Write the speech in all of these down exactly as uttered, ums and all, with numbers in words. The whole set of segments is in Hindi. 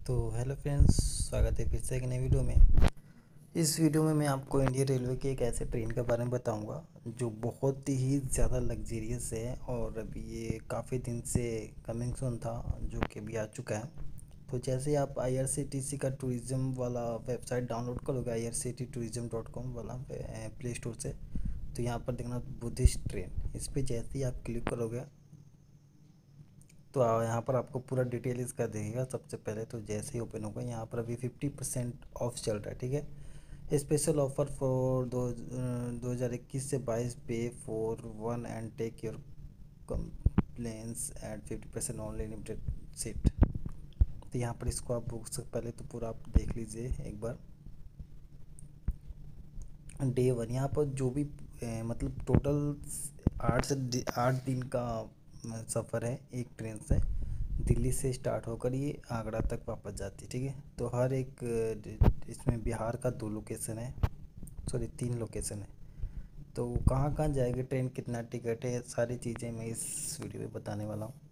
तो हेलो फ्रेंड्स, स्वागत है फिर से एक नई वीडियो में। इस वीडियो में मैं आपको इंडियन रेलवे के एक ऐसे ट्रेन के बारे में बताऊंगा जो बहुत ही ज़्यादा लग्जरियस है और अभी ये काफ़ी दिन से कमिंग सून था, जो कि अभी आ चुका है। तो जैसे ही आप आई आर सी टी सी का टूरिज़्म वाला वेबसाइट डाउनलोड करोगे, I R C T tourism dot com वाला प्ले स्टोर से, तो यहाँ पर देखना बुद्धिस्ट ट्रेन, इस पर जैसे ही आप क्लिक करोगे तो आ- यहाँ पर आपको पूरा डिटेल इसका देखेगा। सबसे पहले तो जैसे ही ओपन होगा, यहाँ पर अभी फिफ्टी परसेंट ऑफ चल रहा है, ठीक है। स्पेशल ऑफर फॉर दो दो हज़ार इक्कीस से बाईस, pay for one and take your complaints at fifty percent only limited seat. तो यहाँ पर इसको आप बुक से पहले तो पूरा आप देख लीजिए एक बार। डे वन यहाँ पर जो भी ए, मतलब टोटल आठ से आठ दिन का सफ़र है एक ट्रेन से। दिल्ली से स्टार्ट होकर ये आगरा तक वापस जाती है, ठीक है। तो हर एक अ, इसमें बिहार का दो लोकेशन है, सॉरी तीन लोकेशन है। तो कहाँ कहाँ जाएगी ट्रेन, कितना टिकट है, सारी चीज़ें मैं इस वीडियो में बताने वाला हूँ।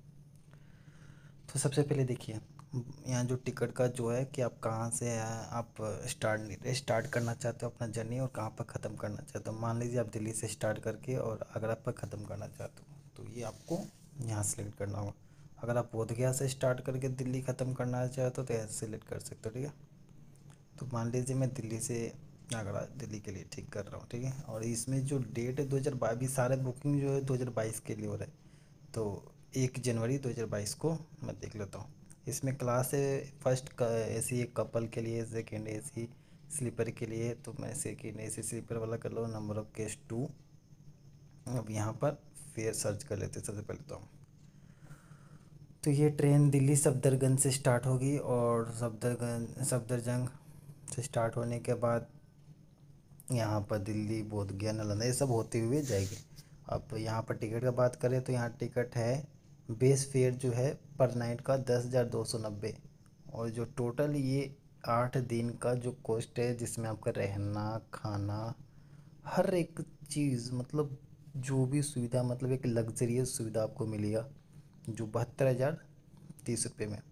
तो सबसे पहले देखिए, यहाँ जो टिकट का जो है कि आप कहाँ से आप स्टार्ट स्टार्ट करना चाहते हो अपना जर्नी और कहाँ पर ख़त्म करना चाहते हो। मान लीजिए आप दिल्ली से स्टार्ट करके और आगरा पर ख़त्म करना चाहते हो, तो ये आपको यहाँ सेलेक्ट करना होगा। अगर आप बोधगया से स्टार्ट करके दिल्ली ख़त्म करना चाहते हो तो ऐसे सेलेक्ट कर सकते हो, ठीक है। तो मान लीजिए मैं दिल्ली से आगरा दिल्ली के लिए ठीक कर रहा हूँ, ठीक है। और इसमें जो डेट है दो हज़ार बाईस, सारे बुकिंग जो है दो हज़ार बाईस के लिए हो रहा है। तो एक जनवरी दो हज़ार बाईस को मैं देख लेता हूँ। इसमें क्लास है, फर्स्ट ए सी एक कपल के लिए, सेकेंड ए सी स्लीपर के लिए। तो मैं सेकेंड ए सी स्लीपर वाला कर लो, नंबर ऑफ केस टू। अब यहाँ पर फेयर सर्च कर लेते हैं सबसे पहले तो हम। तो ये ट्रेन दिल्ली सफदरगंज से स्टार्ट होगी और सफदरगंज सफदरजंग से स्टार्ट होने के बाद यहाँ पर दिल्ली, बोधगया, नालंदा, ये सब होते हुए जाएगी। अब यहाँ पर टिकट का बात करें तो यहाँ टिकट है, बेस फेयर जो है पर नाइट का दस हज़ार दो सौ नब्बे। और जो टोटल ये आठ दिन का जो कॉस्ट है, जिसमें आपका रहना, खाना, हर एक चीज़, मतलब जो भी सुविधा, मतलब एक लग्जरियस सुविधा आपको मिलेगा, जो बहत्तर हज़ार तीस रुपये में।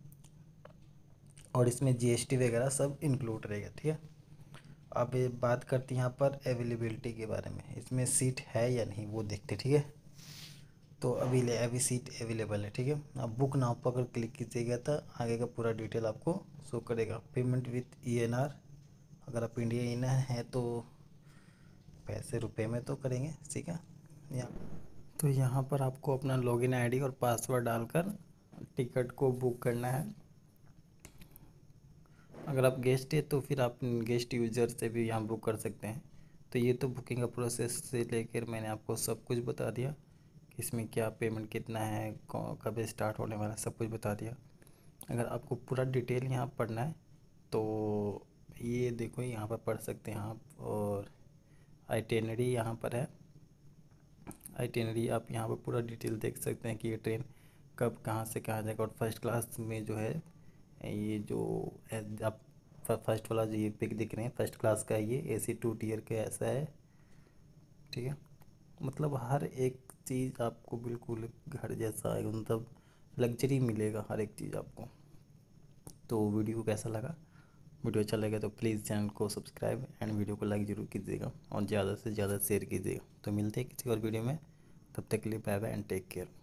और इसमें जी एस टी वगैरह सब इंक्लूड रहेगा, ठीक है। अब ये बात करते हैं यहाँ पर अवेलेबिलिटी के बारे में, इसमें सीट है या नहीं वो देखते, ठीक है। तो अभी ले अभी सीट अवेलेबल है, ठीक है। अब बुक नाउ पर अगर क्लिक कीजिएगा तो आगे का पूरा डिटेल आपको शो करेगा। Payment with E N R, अगर आप इंडिया इन है तो पैसे रुपए में तो करेंगे, ठीक है। यहाँ तो यहाँ पर आपको अपना लॉगिन आईडी और पासवर्ड डालकर टिकट को बुक करना है। अगर आप गेस्ट है तो फिर आप गेस्ट यूज़र से भी यहाँ बुक कर सकते हैं। तो ये तो बुकिंग का प्रोसेस से लेकर मैंने आपको सब कुछ बता दिया कि इसमें क्या पेमेंट कितना है, कब स्टार्ट होने वाला है, सब कुछ बता दिया। अगर आपको पूरा डिटेल यहाँ पढ़ना है तो ये देखो, यहाँ पर पढ़ सकते हैं आप। और आइटेनरी यहाँ पर है, आइटेनरी आप यहाँ पर पूरा डिटेल देख सकते हैं कि ये ट्रेन कब कहाँ से कहाँ जाएगा। और फर्स्ट क्लास में जो है, ये जो आप फर्स्ट वाला जो ये पिक दिख रहे हैं फर्स्ट क्लास का, ये ए सी टू टीयर का ऐसा है, ठीक है। मतलब हर एक चीज़ आपको बिल्कुल घर जैसा है, मतलब लग्जरी मिलेगा हर एक चीज़ आपको। तो वीडियो कैसा लगा, वीडियो अच्छा लगे तो प्लीज़ चैनल को सब्सक्राइब एंड वीडियो को लाइक ज़रूर कीजिएगा और ज़्यादा से ज़्यादा शेयर कीजिएगा। तो मिलते हैं किसी और वीडियो में, तब तक के लिए bye bye and take care.